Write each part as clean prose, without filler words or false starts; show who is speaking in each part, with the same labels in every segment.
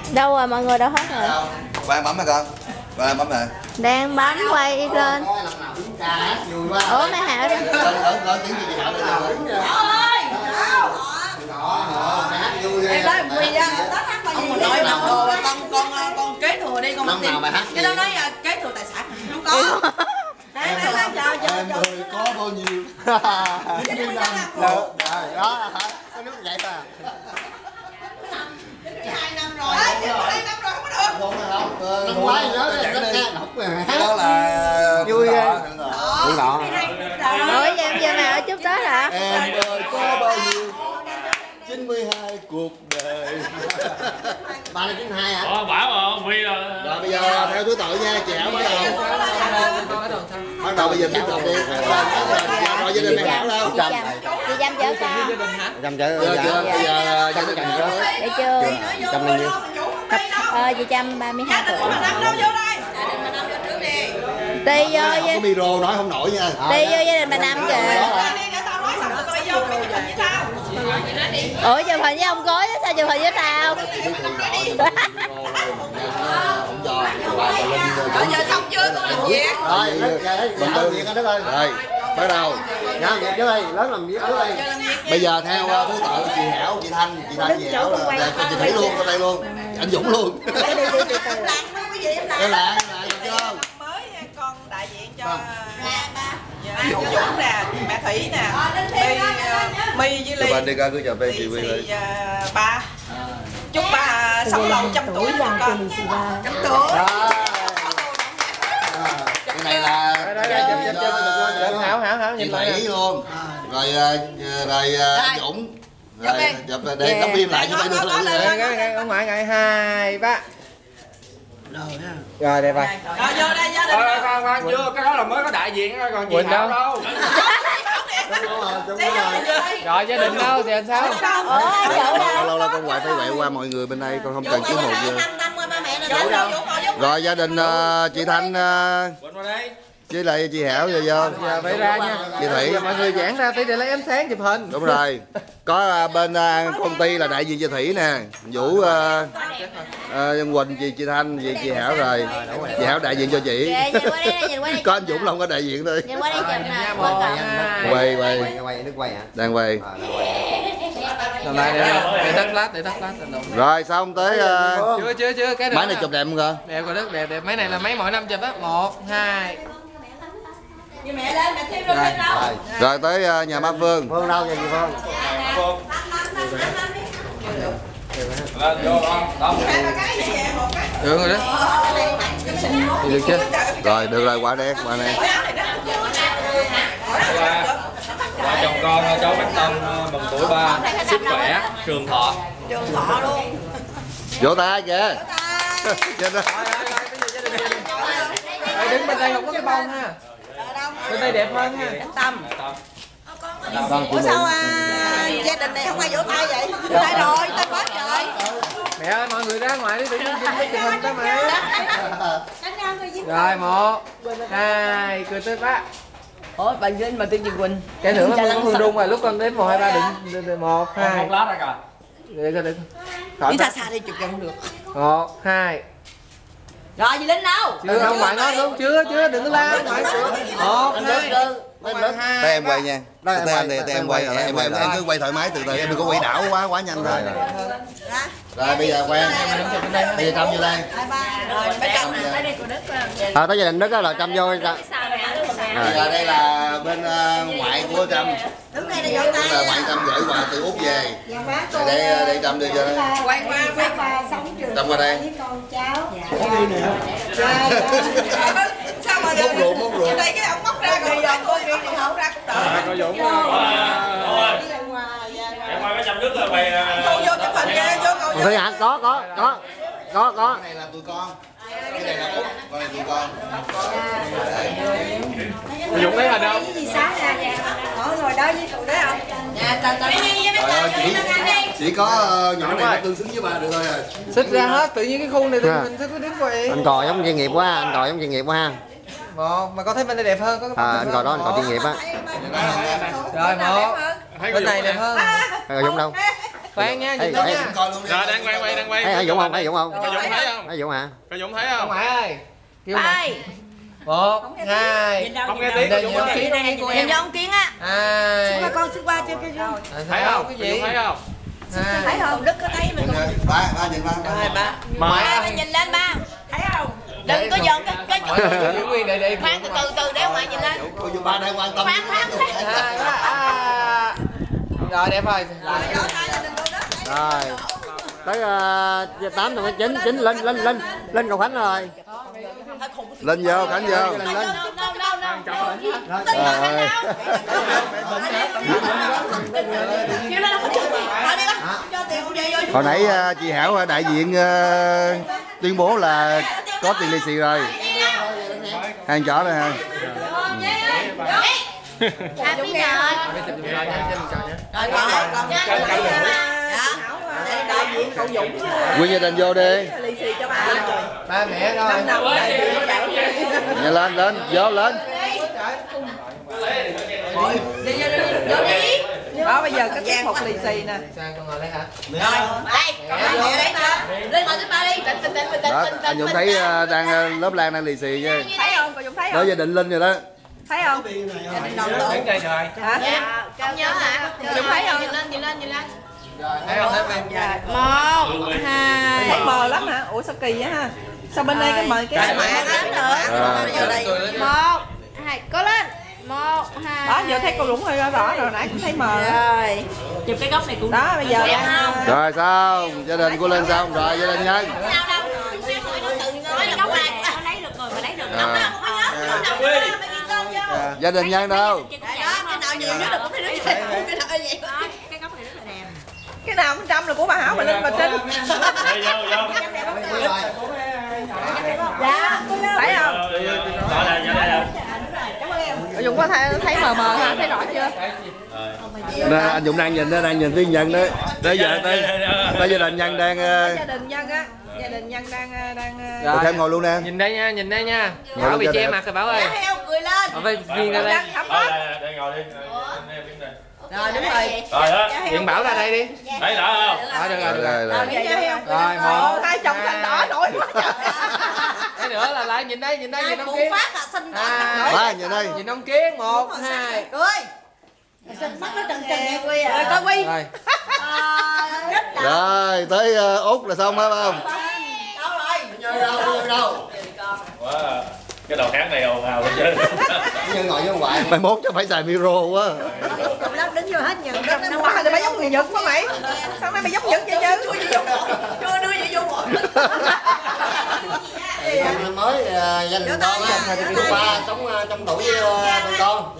Speaker 1: Đâu rồi mọi người đâu hết rồi?
Speaker 2: Quang bấm hả con? Quang bấm hả?
Speaker 1: Đang bấm quay lên. Ủa mẹ Hảo đi.
Speaker 2: Lớn tiếng gì Hảo đây rồi.
Speaker 3: Em nói quỳ ra, ông nội làm đồ là con kế thừa đi con
Speaker 2: Năm nào mày hát
Speaker 3: cái đó nói kế thừa tài sản không có.
Speaker 2: Em ơi có bao nhiêu? 90 năm. Đó, có nước vậy ta.
Speaker 3: 2 năm rồi. 2 năm rồi không có được.
Speaker 2: Năm ngoái nhớ cái đó là vui ghê. Đúng đó.
Speaker 1: Ủa giờ nào ở chúc Tết hả?
Speaker 2: Em ơi có bao nhiêu? 92 cuộc đời. Ba là 92 hả?
Speaker 4: Bảo rồi, Huy rồi.
Speaker 2: Rồi bây giờ theo thứ tự nha, chị Hảo bắt đầu. Bắt đầu bây giờ tiếp tục đi. Rồi gia đình mẹ Hảo đâu?
Speaker 1: Chị Trâm chở con.
Speaker 2: Trâm chở. Bây giờ Trâm chồng chưa?
Speaker 1: Để chưa?
Speaker 2: Trâm bao nhiêu?
Speaker 1: Chị Trâm 32 tuổi. Ti vô
Speaker 2: Không có micro nói không nổi nha.
Speaker 1: Ti vô gia đình bà Năm kìa. Ủa chụp hình với ông Cối sao chụp hình với tao?
Speaker 3: Giờ xong chưa con làm việc?
Speaker 2: Rồi, bắt đầu. Bây giờ theo thứ tự chị Hảo, chị Thanh, chị Hảo là chị Thủy luôn, con đây luôn, anh Dũng luôn. Em làm chưa?
Speaker 3: Mới con đại diện cho Dũng nè, mẹ Thủy nè, My với Ly.
Speaker 2: Bạn đi ra cứ chào phê chị Huy đi.
Speaker 3: Ba chúc ba sống lâu 100 tuổi con. 100 tuổi.
Speaker 2: Cái này là
Speaker 5: Hảo
Speaker 2: chị
Speaker 5: nhìn lại
Speaker 2: Thủy luôn. Rồi Dũng. Rồi để đóng phim lại cho phải được lại.
Speaker 5: ông ngoại ngày 2 3. Rồi đây vậy.
Speaker 3: Rồi vô đây gia đình.
Speaker 4: Khoan chưa, cái đó là mới có đại diện thôi, còn gì Hảo đâu.
Speaker 5: Rồi gia đình đâu thì sao?
Speaker 2: Lâu lâu con ngoại phải quẹo qua mọi người bên đây, con không cần kiếm một giờ. Rồi gia đình chị Thanh với lại chị Hảo giờ vô.
Speaker 5: Giờ phải ra nha.
Speaker 2: Chị Thủy.
Speaker 5: Giờ mọi người giãn ra tí để lấy ánh sáng chụp hình.
Speaker 2: Đúng rồi. Có bên công ty là đại diện chị Thủy nè, Vũ Nhân Quỳnh, chị Thanh, chị Hảo rồi. Chị Hảo đại diện cho chị. Có anh Dũng là không có đại diện thôi.
Speaker 1: Nhìn qua đây chụp nè.
Speaker 2: Quay đang quay.
Speaker 5: Hôm nay để tắt lát
Speaker 2: Rồi xong tới
Speaker 5: chưa cái
Speaker 2: máy này chụp đẹp không cơ?
Speaker 5: Đẹp rồi đức, đẹp máy này là máy mỗi năm chụp á. 1 2.
Speaker 3: Mẹ lên mẹ thêm lên đâu.
Speaker 2: Rồi tới nhà má Phương.
Speaker 6: Phương đâu nhà chị Phương?
Speaker 4: Lên vô con.
Speaker 5: Được rồi đó. Được chưa?
Speaker 2: Rồi được rồi, quả đen, quả này.
Speaker 4: Vợ chồng con cháu Bách Tâm mừng tuổi 3, sức khỏe, trường thọ.
Speaker 3: Trường thọ luôn.
Speaker 2: Vỗ tay kìa.
Speaker 5: Đứng bên đây không có cái bông ha. Bên đây đẹp hơn ha.
Speaker 3: Tâm. Ủa sao gia đình này không ai vỗ tay vậy? Vỗ tay rồi, tay hết rồi.
Speaker 5: Mẹ ơi mọi người ra ngoài đi, tự nhiên chụp hình đó mẹ. Rồi 1 2 cười tới bác.
Speaker 3: Ủa bà Vinh mà Tiên Chị Quỳnh.
Speaker 5: Cái nữa nó hương rung rồi, lúc con đếm 1 2 3 đừng 1 2.
Speaker 4: Một lát ra coi.
Speaker 5: Được.
Speaker 3: Đi xa xa đi chụp gần không được.
Speaker 5: 1 2.
Speaker 3: Rồi chị Linh đâu?
Speaker 5: Chưa không ngoại nói đúng chưa đừng có la ngoại. 1 2.
Speaker 2: Đây em quay nha. Tay anh thì em quay, em cứ quay thoải mái từ từ, em đừng có quay đảo quá nhanh thôi. Rồi bây giờ quen. Bây giờ Trâm vô đây.
Speaker 6: Tới gia đình Đức là Trâm vô.
Speaker 2: Bây giờ đây là bên ngoại của Trâm.
Speaker 3: Đứng đây để vỗ tay.
Speaker 2: Là ngoại Trâm gửi quà từ Úc về. Để Trâm đưa cho nó.
Speaker 3: Quay qua sống trường.
Speaker 2: Trâm qua đây.
Speaker 3: Với con cháu. Sao mà
Speaker 2: móc ruột.
Speaker 3: Đây cái ông móc ra rồi giờ tôi không ra cũng đợi.
Speaker 4: Cô Dũng em qua cái chăm nước là mày
Speaker 3: Cô vô chụp hình nha, vô ngồi.
Speaker 6: Thôi hả? Có.
Speaker 2: Cái này là tụi con. Cái này là Úc, con này tụi con.
Speaker 5: Dũng lấy hình không?
Speaker 3: Gì sáng ra nè. Ngồi đó với tụi đó không? Nè,
Speaker 2: Chỉ có nhỏ này nó tương xứng với ba được thôi à.
Speaker 5: Xích ra hết, tự nhiên cái khu này mình thích có đứng vậy.
Speaker 6: Anh cò giống chuyên nghiệp quá, ha.
Speaker 5: Một mà con thấy bên đây đẹp hơn, có cái
Speaker 6: Anh cò đó anh cò chuyên nghiệp á.
Speaker 5: Rồi 1. Bên này đẹp hơn.
Speaker 6: Rồi Dũng đâu?
Speaker 5: Khoan nha,
Speaker 6: Ê,
Speaker 5: nhìn đó
Speaker 6: ê.
Speaker 5: nha.
Speaker 4: Rồi đang quay đang quay.
Speaker 6: Thấy Dũng không? Thấy Dũng không?
Speaker 4: Có Dũng thấy không?
Speaker 6: Thấy Dũng hả?
Speaker 4: Có Dũng thấy
Speaker 5: Ông
Speaker 4: không?
Speaker 5: Ngoại ơi. Kêu mà.
Speaker 3: Hai.
Speaker 5: 1, 2.
Speaker 4: Không nghe tiếng của Dũng á.
Speaker 3: Nhìn cho ông Kiến á.
Speaker 5: 2.
Speaker 3: Con xin qua chưa cái gì?
Speaker 4: Thấy không?
Speaker 5: Cái
Speaker 4: Dũng
Speaker 5: gì?
Speaker 4: thấy không?
Speaker 3: Thấy không? Đức có thấy mình không?
Speaker 2: ba nhìn ba.
Speaker 5: Ba.
Speaker 3: Ba nhìn lên ba. Thấy không? Đừng có giận cái
Speaker 5: Giữ nguyên để
Speaker 3: khoan từ để ông ngoại nhìn lên.
Speaker 2: Cô chú ba đang quan tâm.
Speaker 5: Rồi đẹp rồi.
Speaker 6: Rồi. Tới 8 rồi 9 lên cầu Khánh rồi.
Speaker 2: Lên vô Khánh vô.
Speaker 6: Lên.
Speaker 2: Hồi nãy chị Hảo đại diện tuyên bố là có tiền lì xì rồi. Hàng chó đây ha.
Speaker 1: Happy rồi.
Speaker 2: Nguyên gia đình vô đi.
Speaker 5: Ba mẹ thôi.
Speaker 2: Nhanh lên vô lên.
Speaker 3: Đó bây giờ cái tiết mục lì xì nè.
Speaker 5: Sang con ngồi đây hả?
Speaker 3: Lên ngồi thứ ba đi.
Speaker 2: Đó, anh Dũng thấy đang lớp Lan đang lì xì chứ.
Speaker 3: Thấy không? Cô Dũng thấy
Speaker 2: Đó
Speaker 3: không?
Speaker 2: gia đình Linh rồi đó.
Speaker 3: Thấy không?
Speaker 5: Đến đây rồi.
Speaker 3: Hả?
Speaker 1: Không nhớ hả?
Speaker 3: Dũng thấy không?
Speaker 1: Nhìn lên.
Speaker 5: Thấy không? Thấy không?
Speaker 1: 1, 2.
Speaker 3: Thấy mờ lắm hả? Ủa sao kỳ vậy ha? Sao bên đây cái mờ cái mẹ nữa? 1, 2. Cố lên. 1, 2. Đó giờ thấy cô Dũng hơi rõ rồi, nãy cũng thấy mờ.
Speaker 1: Rồi.
Speaker 7: Chụp cái góc này cũng
Speaker 3: Đó bây giờ
Speaker 2: Rồi sao? Gia đình của Linh xong rồi gia đình Nhân.
Speaker 1: Sao đâu? Xíu nữa nó tự nói là góc này.
Speaker 7: nó lấy được rồi mà lấy được.
Speaker 2: Gia đình Nhân đâu?
Speaker 1: Cái nào nhiều nhất là cũng thấy nó vậy. Cái nào vậy?
Speaker 7: Cái góc này rất là đẹp.
Speaker 3: cái nào 100 là của bà Hảo, bà Linh, bà Trinh. Dạ, phải không? Cô Dũng có thấy mờ ha, thấy rõ chưa?
Speaker 2: Đó, anh Dũng đang nhìn phía Nhân đó. Bây giờ tới gia đình Nhân đang
Speaker 3: Gia đình Nhân á, gia đình Nhân đang
Speaker 2: Rồi thêm ngồi luôn nè.
Speaker 5: Nhìn đây nha, nhìn đây nha.
Speaker 2: Ngồi
Speaker 5: Bảo
Speaker 2: luôn
Speaker 5: bị
Speaker 2: cho
Speaker 5: che
Speaker 2: đẹp.
Speaker 5: mặt rồi Bảo ơi.
Speaker 3: heo cười lên.
Speaker 5: Bảo phải nghiêng ra đây.
Speaker 3: Không có.
Speaker 4: Đây ngồi đi.
Speaker 3: Rồi đúng rồi.
Speaker 4: Rồi đó.
Speaker 5: Điện Bảo ra đây đi.
Speaker 4: Thấy rõ không?
Speaker 5: Rồi được rồi, được rồi.
Speaker 2: Rồi.
Speaker 5: Rồi, một.
Speaker 3: Hai chồng xanh đỏ nổi quá trời.
Speaker 5: Cái nữa là lại nhìn đây ông Kiến.
Speaker 1: Phát là xinh đỏ.
Speaker 2: Ba nhìn đây.
Speaker 5: Nhìn ông Kiến 1, 2.
Speaker 3: Cười.
Speaker 1: Mắt nó trần Quy à.
Speaker 3: Rồi coi Quy.
Speaker 5: Rồi.
Speaker 2: Rồi tới Út là xong phải không?
Speaker 3: Đâu rồi?
Speaker 4: Wow. Cái đầu kháng này ồn ào lên chứ.
Speaker 6: Nhân ngồi với ngoại.
Speaker 2: Mai mốt chắc phải xài micro quá.
Speaker 1: Đứng vô hết nhận.
Speaker 3: Năm qua thì mày giống người Nhật quá mày. Sáng nay mày giống Nhật vậy chứ? Chưa đưa vậy vô một.
Speaker 6: Năm mới gia đình con á. Hôm qua sống trong tuổi với tụi con.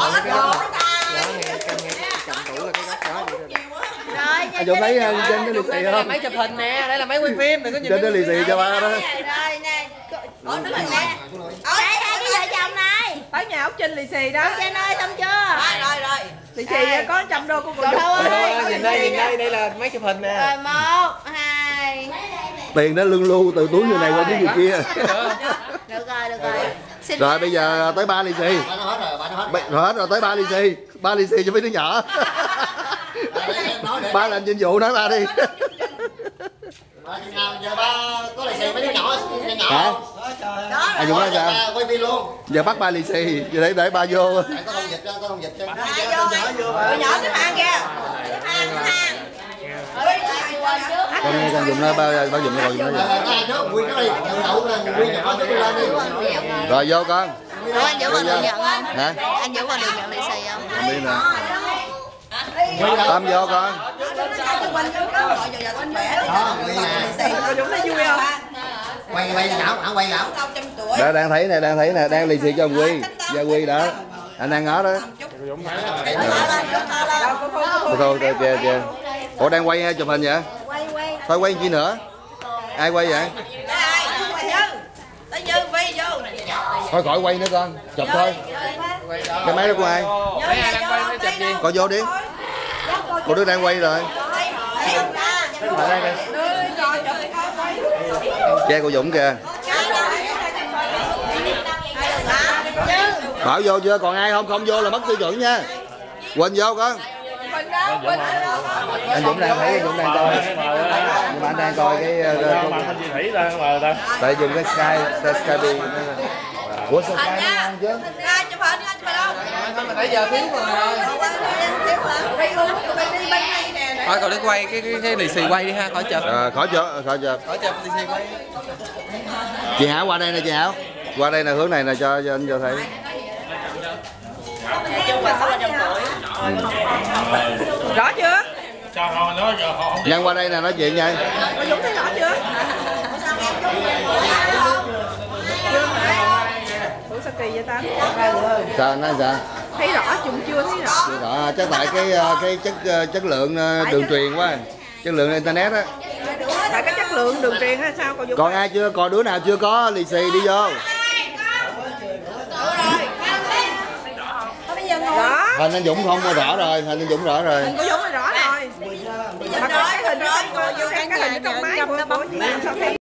Speaker 1: Rồi.
Speaker 2: Anh Dũng lấy trên cái lì xì
Speaker 5: Đây là
Speaker 2: không?
Speaker 5: máy chụp hình nè, đây là máy quay phim, đừng có nhìn
Speaker 2: Trên cái lì xì cho ba đó.
Speaker 1: Rồi nè. Ủa đứng rồi nè. Đây hai cái vợ chồng này.
Speaker 3: Tới nhà ốc Trinh lì xì đó.
Speaker 1: Trên ơi xong chưa?
Speaker 3: Rồi. Lì xì có 100 đô của cô Dũng.
Speaker 5: Nhìn đây, đây là máy chụp hình nè.
Speaker 1: Rồi 1, 2.
Speaker 2: Tiền nó lưng lưu từ túi người này qua túi người kia.
Speaker 1: Được rồi. Xin
Speaker 2: Rồi bây giờ tới 3 lì xì.
Speaker 6: Ba nó hết rồi, ba nó hết.
Speaker 2: Rồi hết rồi tới 3 lì xì. 3 lì xì cho mấy đứa nhỏ. Ba làm nhiệm vụ nói ba đi.
Speaker 6: Nào giờ ba có lì xì mấy đứa nhỏ
Speaker 2: Hả?
Speaker 6: không?
Speaker 2: Anh Dũng nói sao?
Speaker 6: Quay phim luôn.
Speaker 2: Giờ bắt 3 lì xì, giờ để ba vô.
Speaker 6: Tại có thông dịch đó, có thông dịch chứ.
Speaker 3: Tụi nhỏ xếp hàng kìa.
Speaker 2: Con nghe con Dũng nói ba Dũng rồi Dũng nói.
Speaker 6: Ai trước Nguyên nó đi, đậu là Nguyên nhỏ trước đi lên đi.
Speaker 2: Rồi vô con.
Speaker 1: Ủa anh Vũ còn được nhận không?
Speaker 2: Hả?
Speaker 1: Anh Vũ còn được nhận lì xì không?
Speaker 2: Không biết nè. Tâm vô con.
Speaker 6: Đó, Nguyên nè.
Speaker 3: Cô Dũng thấy vui không?
Speaker 6: Quay gạo, hả quay gạo.
Speaker 2: Đó đang thấy nè, đang lì xì cho ông Quy. Gia Quy đó. Anh đang ngó đó. Thôi kìa. Ủa đang quay chụp hình vậy?
Speaker 1: Quay.
Speaker 2: Thôi quay chi nữa? Ai quay vậy?
Speaker 3: Tới Như Vi vô.
Speaker 2: Thôi khỏi quay nữa con, chụp thôi. Cái máy đó của ai?
Speaker 5: Mấy ai đang quay, chụp gì?
Speaker 2: Coi vô đi. Cô đứa đang quay rồi. Che cô Dũng kìa. Bảo vô chưa? Còn ai không? Không vô là mất tiêu chuẩn nha. Quỳnh vô con. Anh Dũng đang thấy, anh Dũng đang coi, nhưng mà anh đang coi cái tại dùng cái Skype của Skype ngon chứ.
Speaker 5: Nãy giờ thiếu rồi. Thôi cậu đi quay cái lì xì quay đi ha, khỏi chụp.
Speaker 2: Khỏi chụp
Speaker 5: lì xì quay.
Speaker 2: Chị Hảo qua đây nè, chị Hảo. Qua đây nè, hướng này nè cho anh cho thấy.
Speaker 3: Rõ chưa?
Speaker 2: Nhân qua đây nè nói chuyện nha.
Speaker 3: Cô Dũng thấy rõ chưa? Ủa sao kỳ vậy ta?
Speaker 2: Sao nói sao?
Speaker 3: Thấy rõ chung chưa thấy rõ?
Speaker 2: Chưa rõ, chắc tại cái chất lượng đường truyền quá. Chất lượng internet á.
Speaker 3: Tại cái chất lượng đường truyền hay sao cô Dũng?
Speaker 2: Còn ai chưa? Còn đứa nào chưa có lì xì đi vô.
Speaker 3: Đó.
Speaker 2: Hình anh Dũng không rõ rồi, hình anh Dũng rõ rồi.
Speaker 3: Hình của Dũng là rõ rồi. Mà cái hình nó không có vô cái hình trong máy của chị sao thấy